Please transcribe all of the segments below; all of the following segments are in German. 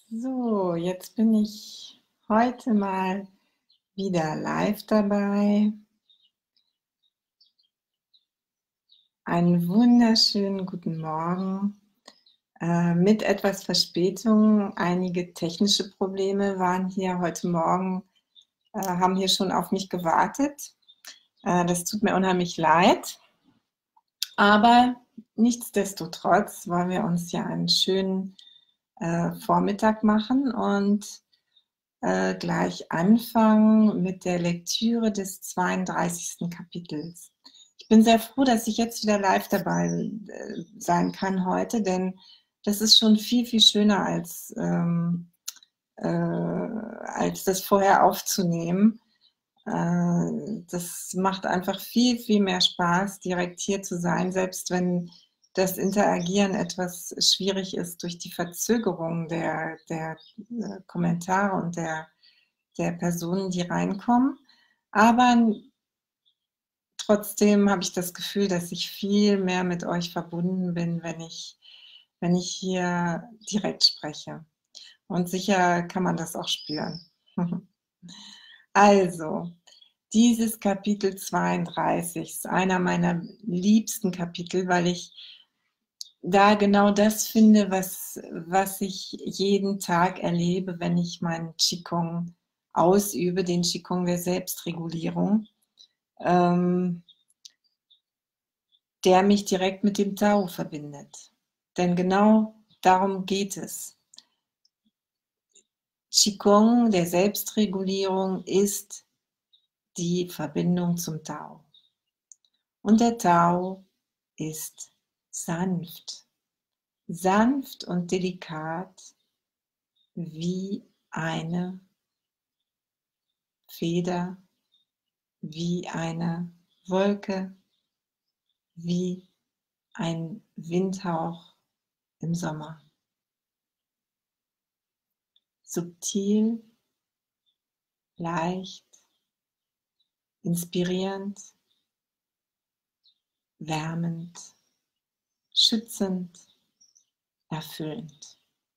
So, jetzt bin ich heute mal wieder live dabei. Einen wunderschönen guten Morgen. Mit etwas Verspätung. Einige technische Probleme waren hier heute Morgen, haben hier schon auf mich gewartet. Das tut mir unheimlich leid. Aber nichtsdestotrotz wollen wir uns ja einen schönen Vormittag machen und gleich anfangen mit der Lektüre des 32. Kapitels. Ich bin sehr froh, dass ich jetzt wieder live dabei sein kann heute, denn das ist schon viel, viel schöner als das vorher aufzunehmen. Das macht einfach viel, viel mehr Spaß, direkt hier zu sein, selbst wenn das Interagieren etwas schwierig ist durch die Verzögerung der Kommentare und der Personen, die reinkommen. Aber trotzdem habe ich das Gefühl, dass ich viel mehr mit euch verbunden bin, wenn ich hier direkt spreche. Und sicher kann man das auch spüren. Also, dieses Kapitel 32 ist einer meiner liebsten Kapitel, weil ich da genau das finde, was ich jeden Tag erlebe, wenn ich meinen Qigong ausübe, den Qigong der Selbstregulierung, der mich direkt mit dem Tao verbindet. Denn genau darum geht es. Qigong der Selbstregulierung ist die Verbindung zum Tao. Und der Tao ist sanft. Sanft und delikat wie eine Feder, wie eine Wolke, wie ein Windhauch im Sommer. Subtil, leicht, inspirierend, wärmend, schützend, erfüllend.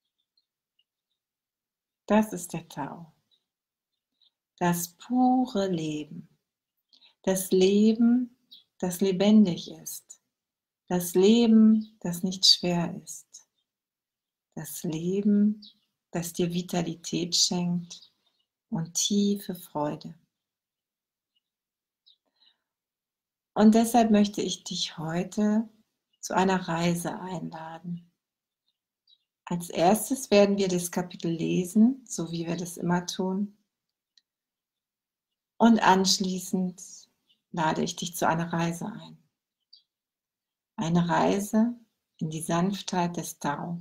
Das ist der Tao. Das pure Leben. Das Leben, das lebendig ist. Das Leben, das nicht schwer ist. Das Leben, das dir Vitalität schenkt und tiefe Freude. Und deshalb möchte ich dich heute zu einer Reise einladen. Als erstes werden wir das Kapitel lesen, so wie wir das immer tun. Und anschließend lade ich dich zu einer Reise ein. Eine Reise in die Sanftheit des Tao.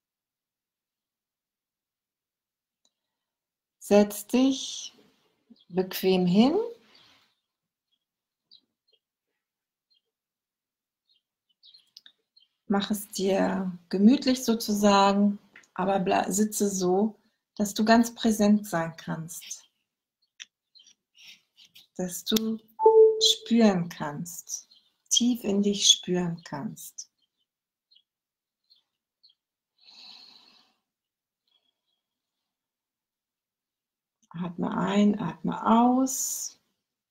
Setz dich bequem hin. Mach es dir gemütlich sozusagen, aber sitze so, dass du ganz präsent sein kannst. Dass du spüren kannst, tief in dich spüren kannst. Atme ein, atme aus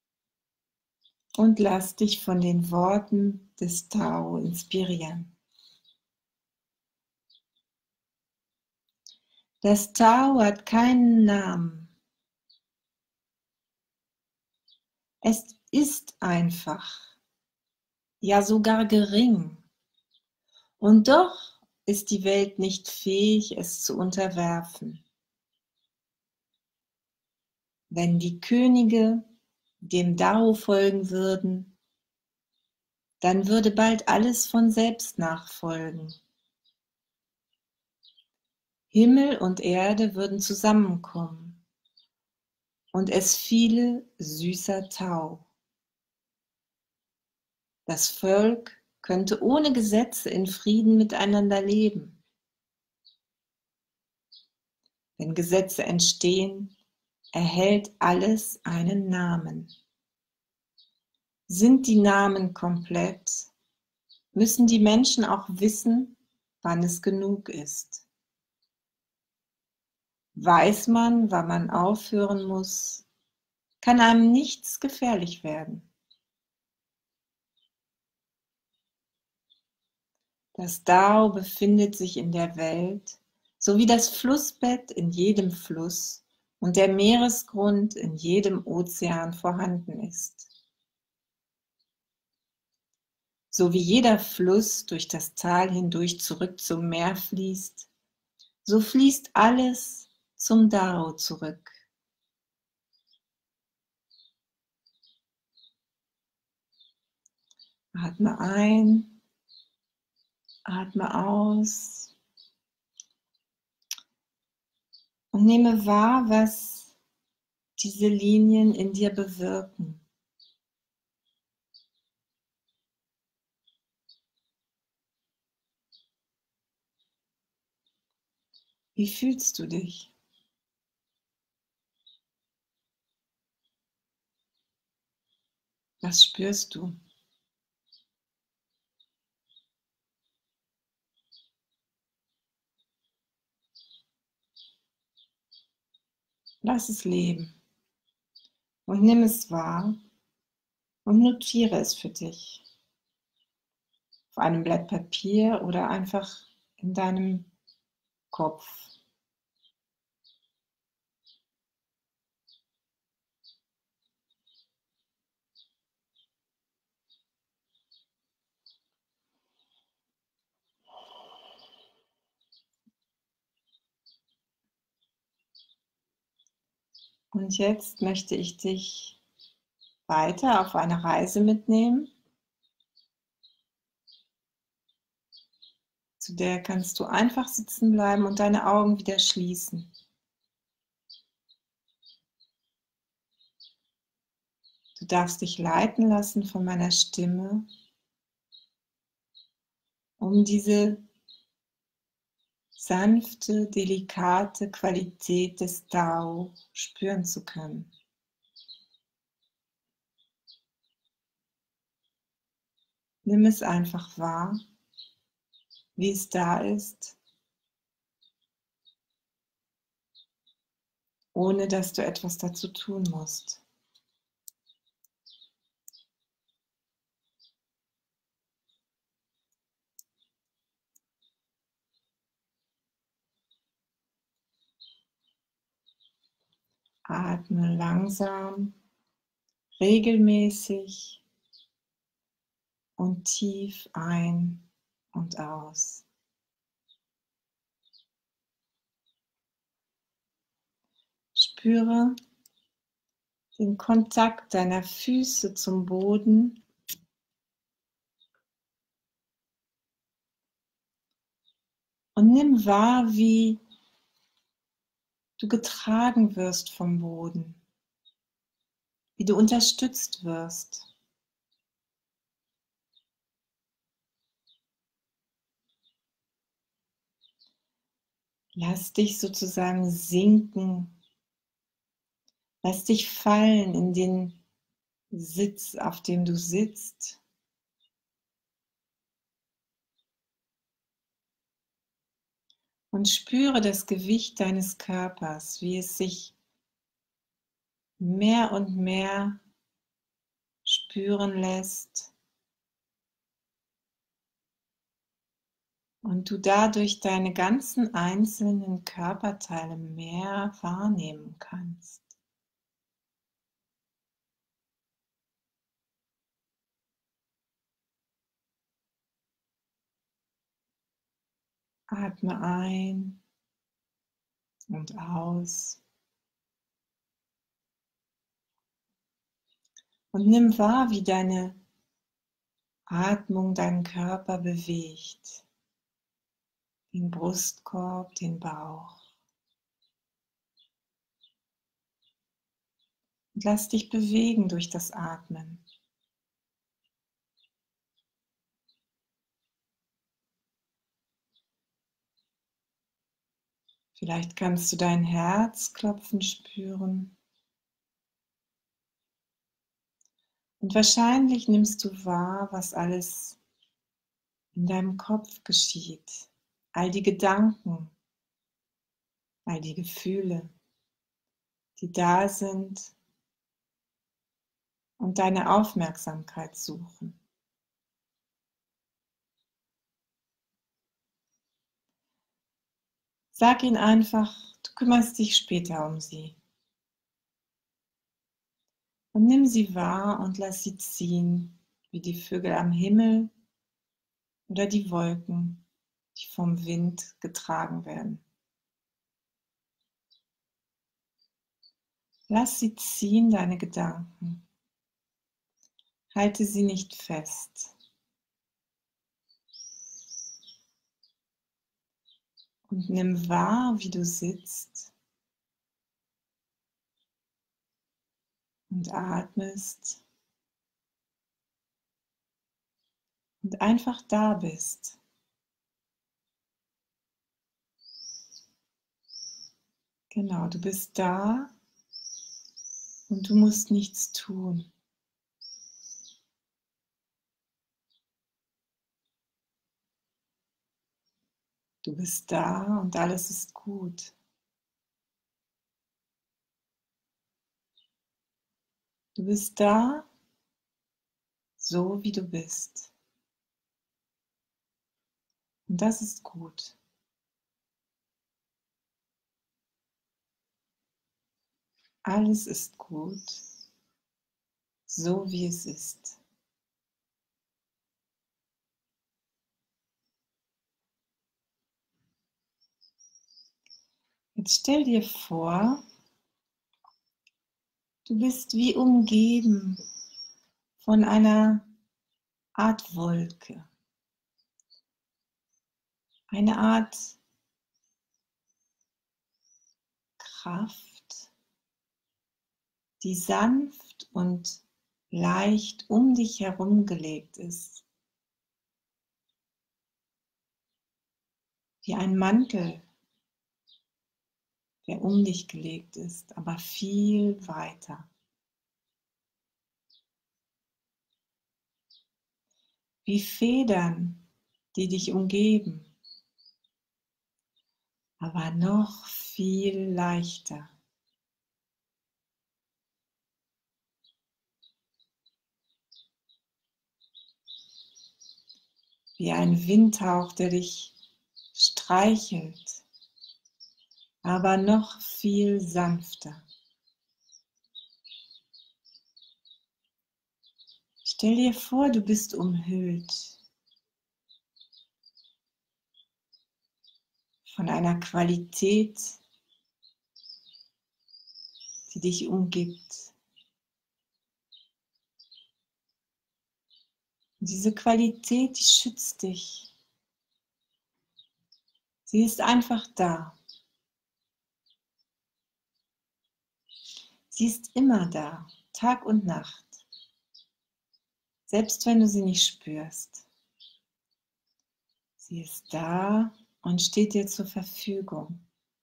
und lass dich von den Worten des Tao inspirieren. Das Tao hat keinen Namen. Es ist einfach, ja sogar gering. Und doch ist die Welt nicht fähig, es zu unterwerfen. Wenn die Könige dem Tao folgen würden, dann würde bald alles von selbst nachfolgen. Himmel und Erde würden zusammenkommen und es fiele süßer Tau. Das Volk könnte ohne Gesetze in Frieden miteinander leben. Wenn Gesetze entstehen, erhält alles einen Namen. Sind die Namen komplett, müssen die Menschen auch wissen, wann es genug ist. weiß man, wann man aufhören muss, kann einem nichts gefährlich werden. Das Dao befindet sich in der Welt, so wie das Flussbett in jedem Fluss und der Meeresgrund in jedem Ozean vorhanden ist. So wie jeder Fluss durch das Tal hindurch zurück zum Meer fließt, so fließt alles zum Dao zurück. Atme ein, atme aus und nehme wahr, was diese Linien in dir bewirken. Wie fühlst du dich? Was spürst du? Lass es leben und nimm es wahr und notiere es für dich auf einem Blatt Papier oder einfach in deinem Kopf. Und jetzt möchte ich dich weiter auf eine Reise mitnehmen, zu der kannst du einfach sitzen bleiben und deine Augen wieder schließen. Du darfst dich leiten lassen von meiner Stimme, um diese sanfte, delikate Qualität des Dao spüren zu können. Nimm es einfach wahr, wie es da ist, ohne dass du etwas dazu tun musst. Atme langsam, regelmäßig und tief ein und aus. Spüre den Kontakt deiner Füße zum Boden und nimm wahr, wie du getragen wirst vom Boden, wie du unterstützt wirst. Lass dich sozusagen sinken, lass dich fallen in den Sitz, auf dem du sitzt. Und spüre das Gewicht deines Körpers, wie es sich mehr und mehr spüren lässt und du dadurch deine ganzen einzelnen Körperteile mehr wahrnehmen kannst. Atme ein und aus und nimm wahr, wie deine Atmung deinen Körper bewegt, den Brustkorb, den Bauch. Und lass dich bewegen durch das Atmen. Vielleicht kannst du dein Herzklopfen spüren. Und wahrscheinlich nimmst du wahr, was alles in deinem Kopf geschieht. All die Gedanken, all die Gefühle, die da sind und deine Aufmerksamkeit suchen. Sag ihnen einfach, du kümmerst dich später um sie. Und nimm sie wahr und lass sie ziehen, wie die Vögel am Himmel oder die Wolken, die vom Wind getragen werden. Lass sie ziehen, deine Gedanken. Halte sie nicht fest. Und nimm wahr, wie du sitzt und atmest und einfach da bist. Genau, du bist da und du musst nichts tun. Du bist da und alles ist gut. Du bist da, so wie du bist. Und das ist gut. Alles ist gut, so wie es ist. Jetzt stell dir vor, du bist wie umgeben von einer Art Wolke. Eine Art Kraft, die sanft und leicht um dich herum gelegt ist. Wie ein Mantel, der um dich gelegt ist, aber viel weiter. Wie Federn, die dich umgeben, aber noch viel leichter. Wie ein Windhauch, der dich streichelt, aber noch viel sanfter. Stell dir vor, du bist umhüllt von einer Qualität, die dich umgibt. Und diese Qualität, die schützt dich. Sie ist einfach da. Sie ist immer da, Tag und Nacht, selbst wenn du sie nicht spürst. Sie ist da und steht dir zur Verfügung.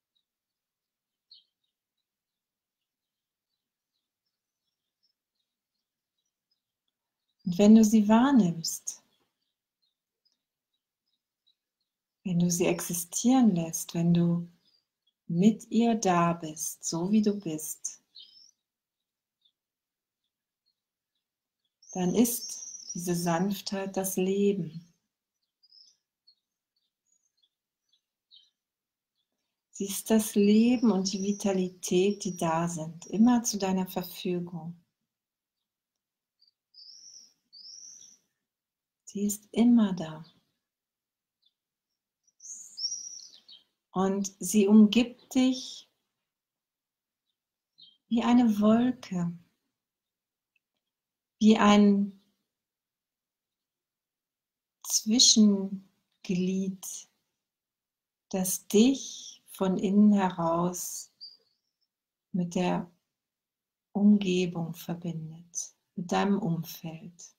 Und wenn du sie wahrnimmst, wenn du sie existieren lässt, wenn du mit ihr da bist, so wie du bist, dann ist diese Sanftheit das Leben. Sie ist das Leben und die Vitalität, die da sind, immer zu deiner Verfügung. Sie ist immer da. Und sie umgibt dich wie eine Wolke, wie ein Zwischenglied, das dich von innen heraus mit der Umgebung verbindet, mit deinem Umfeld.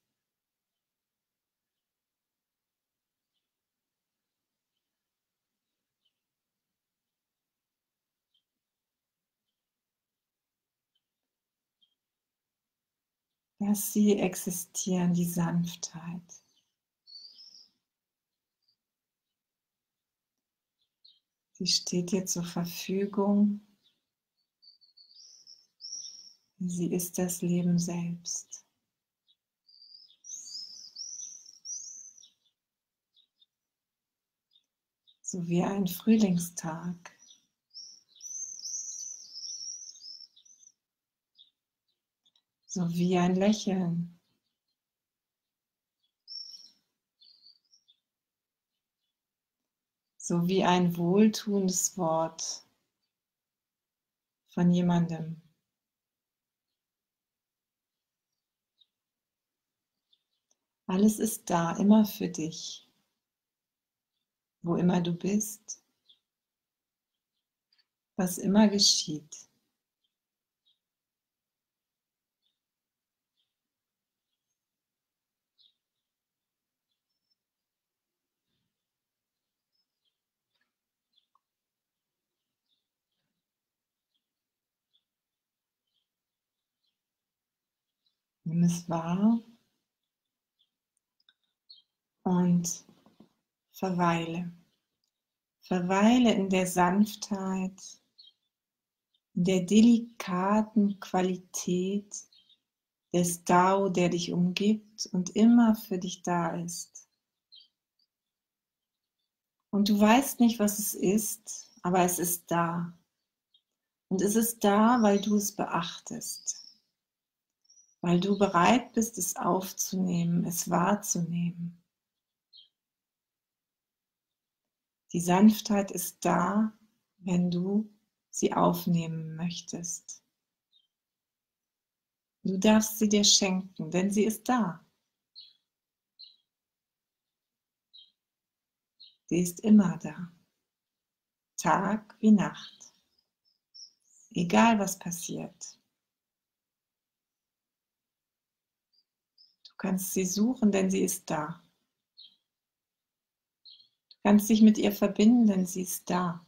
Lass sie existieren, die Sanftheit. Sie steht dir zur Verfügung. Sie ist das Leben selbst. So wie ein Frühlingstag. So wie ein Lächeln. So wie ein wohltuendes Wort von jemandem. Alles ist da, immer für dich, wo immer du bist, was immer geschieht. Nimm es wahr und verweile. Verweile in der Sanftheit, in der delikaten Qualität des Tao, der dich umgibt und immer für dich da ist. Und du weißt nicht, was es ist, aber es ist da. Und es ist da, weil du es beachtest, weil du bereit bist, es aufzunehmen, es wahrzunehmen. Die Sanftheit ist da, wenn du sie aufnehmen möchtest. Du darfst sie dir schenken, denn sie ist da. Sie ist immer da, Tag wie Nacht, egal was passiert. Du kannst sie suchen, denn sie ist da. Du kannst dich mit ihr verbinden, denn sie ist da.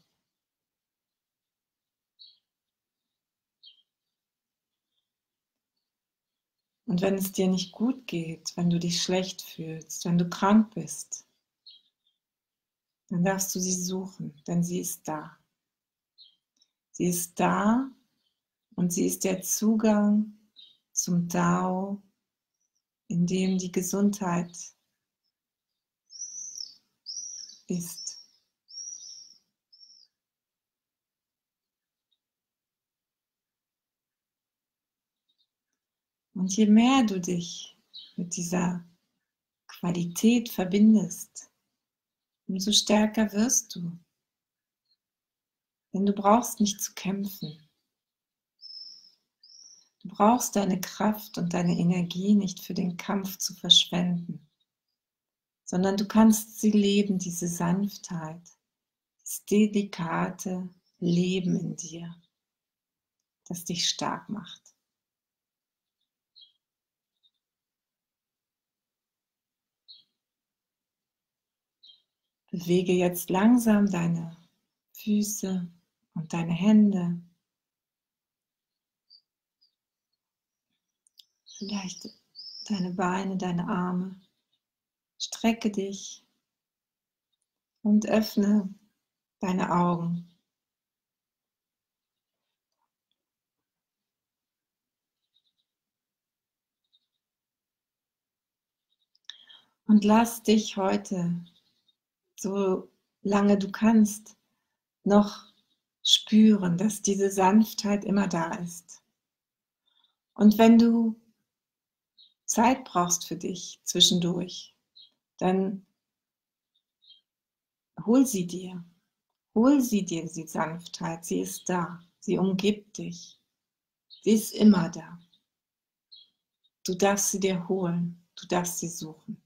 Und wenn es dir nicht gut geht, wenn du dich schlecht fühlst, wenn du krank bist, dann darfst du sie suchen, denn sie ist da. Sie ist da und sie ist der Zugang zum Tao, in dem die Gesundheit ist. Und je mehr du dich mit dieser Qualität verbindest, umso stärker wirst du. Denn du brauchst nicht zu kämpfen. Du brauchst deine Kraft und deine Energie nicht für den Kampf zu verschwenden, sondern du kannst sie leben, diese Sanftheit, das delikate Leben in dir, das dich stark macht. Bewege jetzt langsam deine Füße und deine Hände. Vielleicht deine Beine, deine Arme. Strecke dich und öffne deine Augen. Und lass dich heute, so lange du kannst, noch spüren, dass diese Sanftheit immer da ist. Und wenn du Zeit brauchst für dich zwischendurch, dann hol sie dir. Hol sie dir, die Sanftheit. Sie ist da. Sie umgibt dich. Sie ist immer da. Du darfst sie dir holen. Du darfst sie suchen.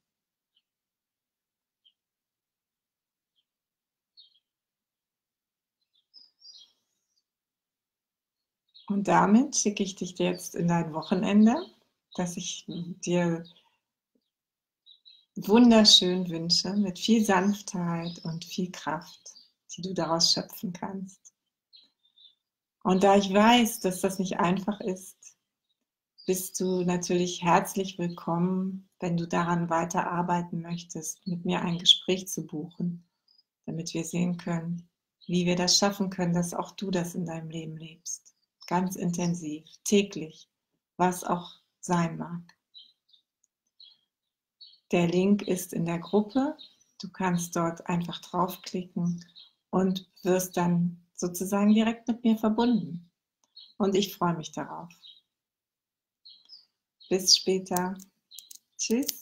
Und damit schicke ich dich jetzt in dein Wochenende, das ich dir wunderschön wünsche, mit viel Sanftheit und viel Kraft, die du daraus schöpfen kannst. Und da ich weiß, dass das nicht einfach ist, bist du natürlich herzlich willkommen, wenn du daran weiterarbeiten möchtest, mit mir ein Gespräch zu buchen, damit wir sehen können, wie wir das schaffen können, dass auch du das in deinem Leben lebst. Ganz intensiv, täglich, was auch sein mag. Der Link ist in der Gruppe. Du kannst dort einfach draufklicken und wirst dann sozusagen direkt mit mir verbunden. Und ich freue mich darauf. Bis später. Tschüss.